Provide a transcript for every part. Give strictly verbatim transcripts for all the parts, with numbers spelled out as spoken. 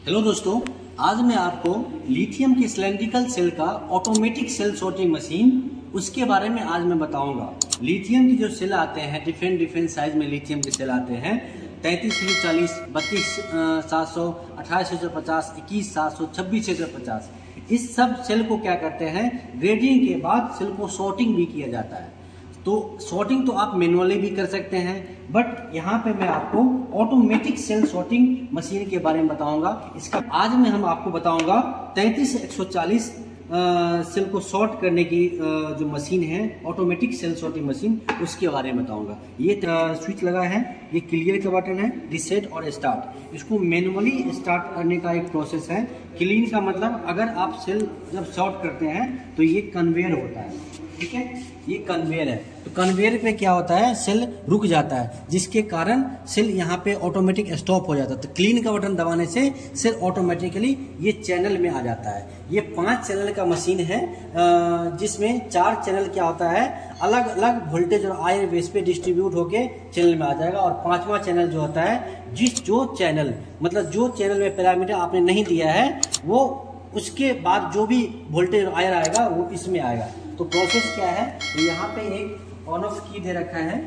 Hello दोस्तों, आज मैं आपको लिथियम की सिलेंड्रिकल सेल का ऑटोमेटिक सेल सॉर्टिंग मशीन उसके बारे में आज मैं बताऊंगा। लिथियम की जो सेल आते हैं डिफरेंट डिफरेंट साइज में लिथियम के सेल आते हैं तैंतीस सौ चालीस, बत्तीस सात सौ, अठारह छः सौ पचास, इक्कीस सात सौ, छब्बीस छः सौ पचास। इस सब सेल को क्या करते हैं, ग्रेडिंग के बाद सेल को सॉर्टिंग भी किया जाता है। तो सॉर्टिंग तो आप मैनुअली भी कर सकते हैं, बट यहाँ पे मैं आपको ऑटोमेटिक सेल सॉर्टिंग मशीन के बारे में बताऊंगा। इसका आज मैं हम आपको बताऊंगा तैंतीस एक सौ चालीस सेल को सॉर्ट करने की आ, जो मशीन है ऑटोमेटिक सेल सॉर्टिंग मशीन, उसके बारे में बताऊंगा। ये स्विच लगा है, ये क्लियर का बटन है, रिसेट और स्टार्ट। इसको मैनुअली स्टार्ट करने का एक प्रोसेस है। क्लीन का मतलब अगर आप सेल जब सॉर्ट करते हैं तो ये कन्वेयर होता है, ठीक है, ये कन्वेयर है। तो कन्वेयर पे क्या होता है, सेल रुक जाता है, जिसके कारण सेल यहाँ पे ऑटोमेटिक स्टॉप हो जाता है। तो क्लीन का बटन दबाने से सेल ऑटोमेटिकली ये चैनल में आ जाता है। ये पांच चैनल का मशीन है, जिसमें चार चैनल क्या होता है अलग अलग वोल्टेज और आयर बेस पे डिस्ट्रीब्यूट होके चैनल में आ जाएगा। और पांचवा चैनल जो होता है, जिस जो चैनल मतलब जो चैनल में पैरामीटर आपने नहीं दिया है वो उसके बाद जो भी वोल्टेज और आयर आएगा वो इसमें आएगा। तो प्रोसेस क्या है, तो यहाँ पे एक ऑन ऑफ की दे रखा है,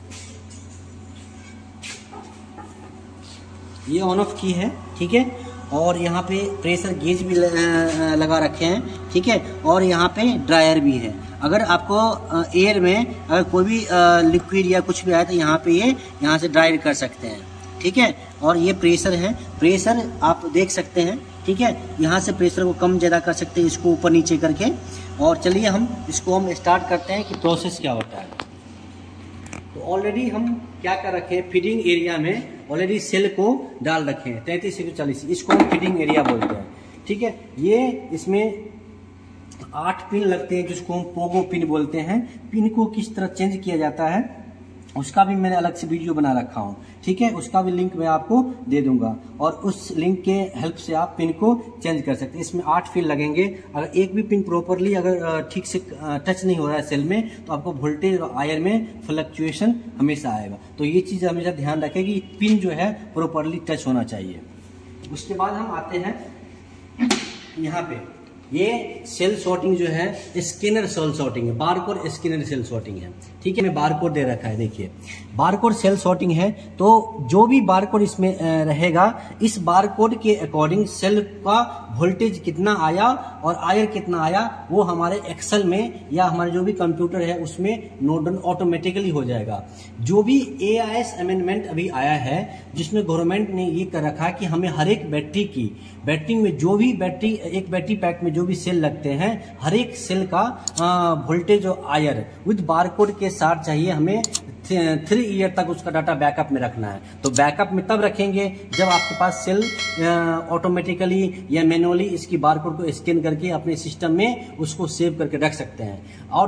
ये ऑन ऑफ की है, ठीक है। और यहाँ पे प्रेशर गेज भी लगा रखे हैं, ठीक है। और यहाँ पे ड्रायर भी है। अगर आपको एयर में अगर कोई भी लिक्विड या कुछ भी आए तो यहाँ पे ये यहाँ से ड्रायर कर सकते हैं, ठीक है। और ये प्रेशर है, प्रेशर आप देख सकते हैं, ठीक है। यहाँ से प्रेशर को कम ज़्यादा कर सकते हैं, इसको ऊपर नीचे करके। और चलिए हम इसको हम स्टार्ट करते हैं कि प्रोसेस क्या होता है। तो ऑलरेडी हम क्या कर रखे हैं, फीडिंग एरिया में ऑलरेडी सेल को डाल रखे हैं तैंतीस एक सौ चालीस, इसको हम फीडिंग एरिया बोलते हैं, ठीक है। ये इसमें आठ पिन लगते हैं, जिसको हम पोगो पिन बोलते हैं। पिन को किस तरह चेंज किया जाता है उसका भी मैंने अलग से वीडियो बना रखा हूँ, ठीक है। उसका भी लिंक मैं आपको दे दूंगा और उस लिंक के हेल्प से आप पिन को चेंज कर सकते हैं। इसमें आठ पिन लगेंगे। अगर एक भी पिन प्रॉपरली अगर ठीक से टच नहीं हो रहा है सेल में, तो आपको वोल्टेज और आयर में फ्लक्चुएशन हमेशा आएगा। तो ये चीज़ हमेशा ध्यान रखें कि पिन जो है प्रॉपरली टच होना चाहिए। उसके बाद हम आते हैं यहाँ पे, ये सेल सॉर्टिंग जो है स्कैनर सेल सॉर्टिंग है, बारकोड स्कैनर सेल सॉर्टिंग है, ठीक है। मैं बारकोड दे रखा है, देखिए बारकोड सेल सॉर्टिंग है। तो जो भी बारकोड इसमें रहेगा, इस बारकोड के अकॉर्डिंग सेल का वोल्टेज कितना आया और आयर कितना आया वो हमारे एक्सेल में या हमारे जो भी कंप्यूटर है उसमें नोट डाउन ऑटोमेटिकली हो जाएगा। जो भी ए आई एस अमेंडमेंट अभी आया है, जिसमें गवर्नमेंट ने ये कर रखा है कि हमें हर एक बैटरी की बैटरी में जो भी बैटरी एक बैटरी पैक में जो भी सेल लगते हैं, हर एक सेल का वोल्टेज और आयर विद बारकोड के साथ चाहिए। हमें थ्री ईयर तक उसका डाटा बैकअप में रखना है। तो बैकअप में तब रखेंगे जब आपके पास सेल ऑटोमेटिकली या मैनुअली इसकी बारकोड को स्कैन करके अपने सिस्टम में उसको सेव करके रख सकते हैं। और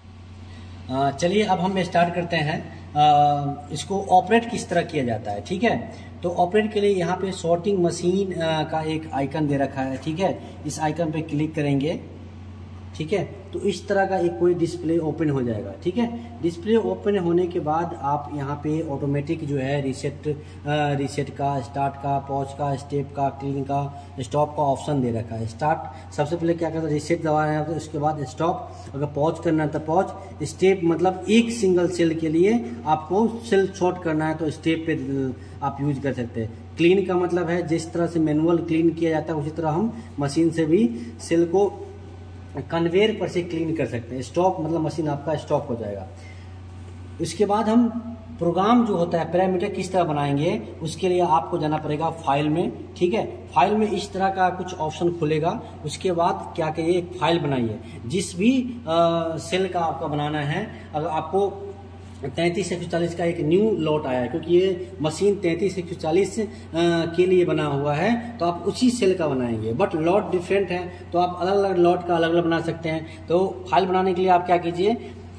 चलिए अब हम स्टार्ट करते हैं, आ, इसको ऑपरेट किस तरह किया जाता है, ठीक है। तो ऑपरेट के लिए यहाँ पे सॉर्टिंग मशीन का एक आइकन दे रखा है, ठीक है। इस आइकन पे क्लिक करेंगे, ठीक है। तो इस तरह का एक कोई डिस्प्ले ओपन हो जाएगा, ठीक है। डिस्प्ले ओपन होने के बाद आप यहाँ पे ऑटोमेटिक जो है रीसेट रीसेट का, स्टार्ट का, पॉज का, स्टेप का, क्लीन का, स्टॉप का ऑप्शन दे रखा है। स्टार्ट सबसे पहले क्या करता है, रीसेट दबा रहे हैं, तो उसके बाद स्टॉप। अगर पॉज करना है तो पॉज। स्टेप मतलब एक सिंगल सेल के लिए आपको सेल शॉर्ट करना है तो स्टेप पे आप यूज कर सकते हैं। क्लीन का मतलब है जिस तरह से मैनुअल क्लीन किया जाता है उसी तरह हम मशीन से भी सेल को कन्वेयर पर से क्लीन कर सकते हैं। स्टॉप मतलब मशीन आपका स्टॉप हो जाएगा। इसके बाद हम प्रोग्राम जो होता है पैरामीटर किस तरह बनाएंगे, उसके लिए आपको जाना पड़ेगा फाइल में, ठीक है। फाइल में इस तरह का कुछ ऑप्शन खुलेगा। उसके बाद क्या कहिए, एक फाइल बनाइए जिस भी आ, सेल का आपका बनाना है। अगर आपको तैंतीस एक सौ चालीस का एक न्यू लॉट आया है, क्योंकि ये मशीन तैंतीस एक सौ चालीस के लिए बना हुआ है, तो आप उसी सेल का बनाएंगे। बट लॉट डिफरेंट है तो आप अलग अलग लॉट का अलग अलग बना सकते हैं। तो फाइल बनाने के लिए आप क्या कीजिए,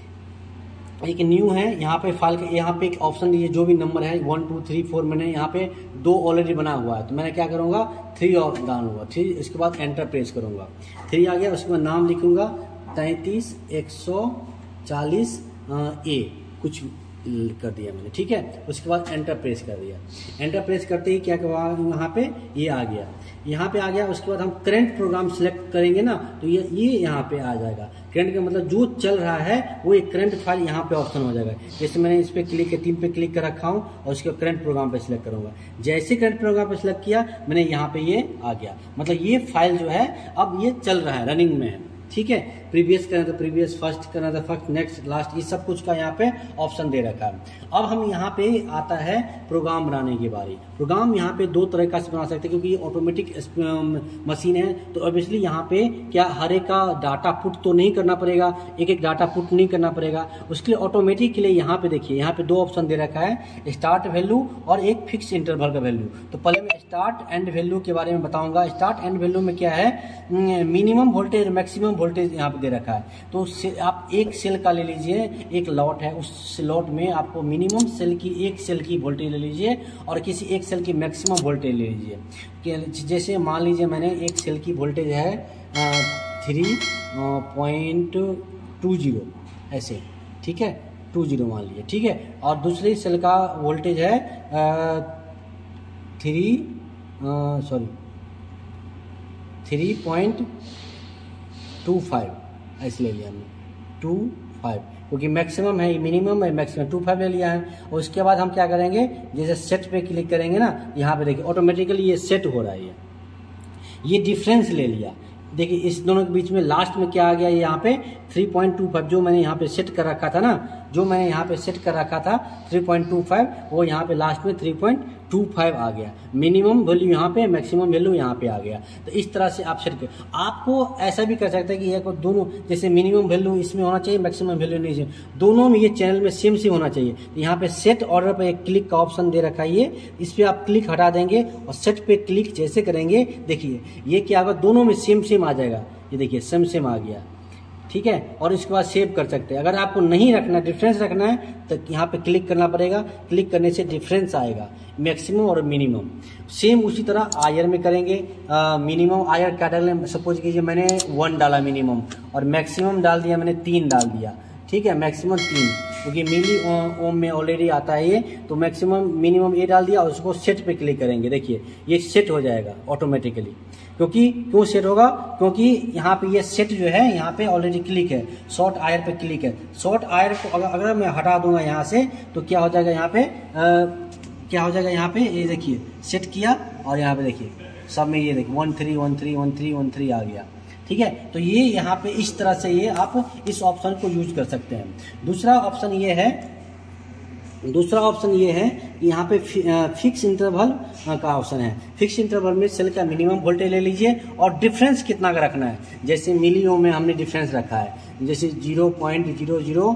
एक न्यू है, यहाँ पे फाइल के यहाँ पे एक ऑप्शन दीजिए, जो भी नंबर है वन टू थ्री फोर, मैंने यहाँ पे दो ऑलरेडी बना हुआ है तो मैंने क्या करूँगा, थ्री और डालूंगा, थ्री। इसके बाद एंटर प्रेस करूँगा, थ्री आ गया। उसके बाद नाम लिखूंगा तैंतीस एक सौ चालीस ए कुछ कर दिया मैंने, ठीक है। उसके बाद एंटर प्रेस कर दिया। एंटर प्रेस करते ही क्या यहाँ पे ये आ गया, यहाँ पे आ गया। उसके बाद हम करंट प्रोग्राम सिलेक्ट करेंगे ना, तो ये ये यहाँ पे आ जाएगा। करंट का मतलब जो चल रहा है वो एक करंट फाइल यहाँ पे ऑप्शन हो जाएगा। जैसे मैंने इस पे क्लिक के तीन पे क्लिक कर रखा हूँ और उसके करंट प्रोग्राम पे सिलेक्ट करूंगा। जैसे करंट प्रोग्राम पे सिलेक्ट किया मैंने, यहाँ पे ये आ गया। मतलब ये फाइल जो है अब ये चल रहा है, रनिंग में है, ठीक है। प्रीवियस करना तो प्रीवियस, फर्स्ट करना तो फर्स्ट, नेक्स्ट, लास्ट, ये सब कुछ का यहाँ पे ऑप्शन दे रखा है। अब हम यहाँ पे आता है प्रोग्राम बनाने की बारी। प्रोग्राम यहाँ पे दो तरह का से बना सकते हैं, क्योंकि ये ऑटोमेटिक मशीन है, तो ऑब्वियसली यहाँ पे क्या हर एक का डाटा पुट तो नहीं करना पड़ेगा, एक एक डाटा पुट नहीं करना पड़ेगा। उसके लिए ऑटोमेटिक के लिए यहाँ पे देखिए, यहाँ पे दो ऑप्शन दे रखा है, स्टार्ट वैल्यू और एक फिक्स इंटरवल का वैल्यू। तो पहले मैं स्टार्ट एंड वैल्यू के बारे में बताऊंगा। स्टार्ट एंड वैल्यू में क्या है, मिनिमम वोल्टेज मैक्सिमम वोल्टेज यहाँ पे दे रखा है। तो आप एक सेल का ले लीजिए, एक लॉट है, उस लॉट में आपको मिनिमम सेल की एक सेल की वोल्टेज ले लीजिए और किसी एक सेल की मैक्सिमम वोल्टेज ले लीजिए। जैसे मान लीजिए मैंने एक सेल की वोल्टेज है थ्री पॉइंट टू जीरो ऐसे, ठीक है, टू जीरो मान लीजिए, ठीक है। और दूसरी सेल का वोल्टेज है three sorry three point two five ऐसे ले लिया हमने, टू फाइव, क्योंकि मैक्सिमम है, मिनिमम है, मैक्सिमम टू फाइव ले लिया है। और उसके बाद हम क्या करेंगे, जैसे सेट पे क्लिक करेंगे ना, यहाँ पे देखिए ऑटोमेटिकली ये सेट हो रहा है। ये ये डिफरेंस ले लिया, देखिए इस दोनों के बीच में लास्ट में क्या आ गया, यहाँ पे थ्री पॉइंट टू फाइव जो मैंने यहाँ पे सेट कर रखा था ना, जो मैंने यहाँ पे सेट कर रखा था थ्री पॉइंट टू फाइव, वो यहाँ पे लास्ट में थ्री पॉइंट टू फाइव आ गया। मिनिमम वैल्यू यहाँ पे, मैक्सिमम वैल्यू यहाँ पे आ गया। तो इस तरह से आप सेट कर, आपको ऐसा भी कर सकते हैं कि ये को दोनों, जैसे मिनिमम वैल्यू इसमें होना चाहिए, मैक्सिमम वैल्यू नहीं चाहिए, दोनों में ये चैनल में सेम सेम होना चाहिए। तो यहाँ पे सेट ऑर्डर पे एक क्लिक का ऑप्शन दे रखा है, ये इस पे आप क्लिक हटा देंगे और सेट पे क्लिक जैसे करेंगे, देखिए ये क्या होगा, दोनों में सेम सेम आ जाएगा। ये देखिए सेम सेम आ गया, ठीक है। और इसके बाद सेव कर सकते हैं। अगर आपको नहीं रखना, डिफरेंस रखना है, तो यहाँ पे क्लिक करना पड़ेगा। क्लिक करने से डिफरेंस आएगा, मैक्सिमम और मिनिमम। सेम उसी तरह आयर में करेंगे। मिनिमम आयर क्या डालें, सपोज कीजिए मैंने वन डाला मिनिमम और मैक्सिमम डाल दिया मैंने तीन डाल दिया, ठीक है, मैक्सिमम तीन, क्योंकि मिली ओम में ऑलरेडी आता है ये, तो मैक्सिमम मिनिमम ये डाल दिया और उसको सेट पे क्लिक करेंगे। देखिए ये सेट हो जाएगा ऑटोमेटिकली। क्योंकि क्यों सेट होगा, क्योंकि यहाँ पे ये सेट जो है, यहाँ पे ऑलरेडी क्लिक है, शॉर्ट आयर पे क्लिक है। शॉर्ट आयर को अगर, अगर मैं हटा दूंगा यहाँ से, तो क्या हो जाएगा यहाँ पे, आ, क्या हो जाएगा यहाँ पे, ये देखिए सेट किया और यहाँ पे देखिए सब में ये देखिए one three one three one three one three आ गया, ठीक है। तो ये यहाँ पे इस तरह से ये आप इस ऑप्शन को यूज कर सकते हैं। दूसरा ऑप्शन ये है, दूसरा ऑप्शन ये है कि यहाँ पे फिक्स इंटरवल का ऑप्शन है। फिक्स इंटरवल में सेल का मिनिमम वोल्टेज ले लीजिए और डिफरेंस कितना का रखना है। जैसे मिलियो में हमने डिफरेंस रखा है, जैसे zero point zero zero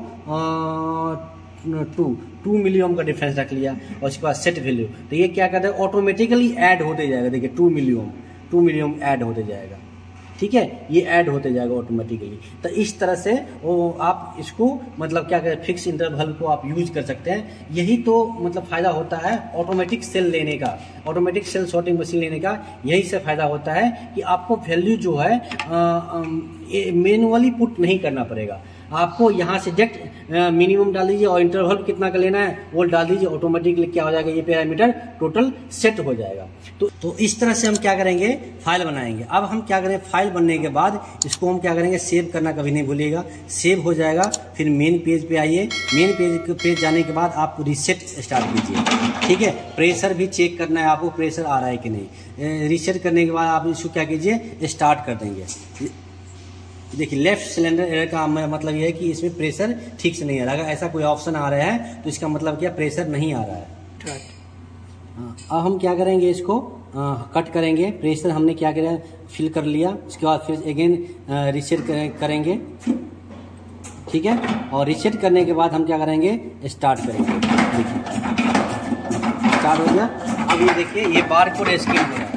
two two milliohm का डिफरेंस रख लिया और उसके बाद सेट वैल्यू, तो ये क्या कहते हैं, ऑटोमेटिकली ऐड होते जाएगा। देखिए two milliohm two milliohm add होते जाएगा, ठीक है, ये ऐड होते जाएगा ऑटोमेटिकली। तो इस तरह से वो आप इसको मतलब क्या कहते हैं, फिक्स इंटरवल को आप यूज कर सकते हैं। यही तो मतलब फायदा होता है ऑटोमेटिक सेल लेने का, ऑटोमेटिक सेल सॉर्टिंग मशीन लेने का, यही से फायदा होता है कि आपको वैल्यू जो है मैनुअली पुट नहीं करना पड़ेगा। आपको यहाँ से डायरेक्ट मिनिमम डाल दीजिए और इंटरवल कितना का लेना है वो डाल दीजिए, ऑटोमेटिकली क्या हो जाएगा, ये पैरामीटर टोटल सेट हो जाएगा। तो तो इस तरह से हम क्या करेंगे, फाइल बनाएंगे। अब हम क्या करें, फाइल बनने के बाद इसको हम क्या करेंगे, सेव करना कभी नहीं भूलिएगा। सेव हो जाएगा, फिर मेन पेज पे आइए। मेन पेज पेज जाने के बाद आप रिसेट स्टार्ट कीजिए, ठीक है। प्रेशर भी चेक करना है आपको, प्रेशर आ रहा है कि नहीं। रिसेट करने के बाद आप इसको क्या कीजिए, स्टार्ट कर देंगे। देखिए लेफ्ट सिलेंडर एरर का मतलब यह है कि इसमें प्रेशर ठीक से नहीं आ रहा। अगर ऐसा कोई ऑप्शन आ रहा है तो इसका मतलब क्या, प्रेशर नहीं आ रहा है। हाँ, अब हम क्या करेंगे, इसको आ, कट करेंगे। प्रेशर हमने क्या किया, फिल कर लिया। उसके बाद फिर अगेन रिसेट करेंगे, ठीक है। और रिसेट करने के बाद हम क्या करेंगे, स्टार्ट करेंगे। देखिए स्टार्ट हो गया। अब ये देखिए ये बार कोड स्कैन हो रहा है।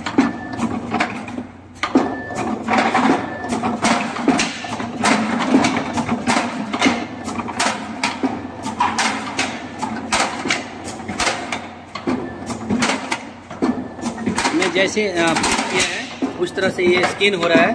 जैसे किया है उस तरह से ये स्कैन हो रहा है।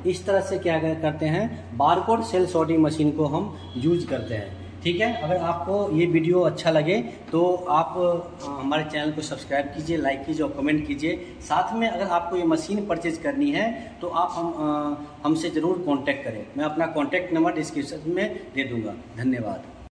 इस तरह से क्या करते हैं, बारकोड सेल सॉर्टिंग मशीन को हम यूज करते हैं। ठीक है, अगर आपको ये वीडियो अच्छा लगे तो आप हमारे चैनल को सब्सक्राइब कीजिए, लाइक कीजिए और कमेंट कीजिए। साथ में अगर आपको ये मशीन परचेज करनी है तो आप हम हमसे ज़रूर कांटेक्ट करें। मैं अपना कांटेक्ट नंबर डिस्क्रिप्शन में दे दूंगा। धन्यवाद।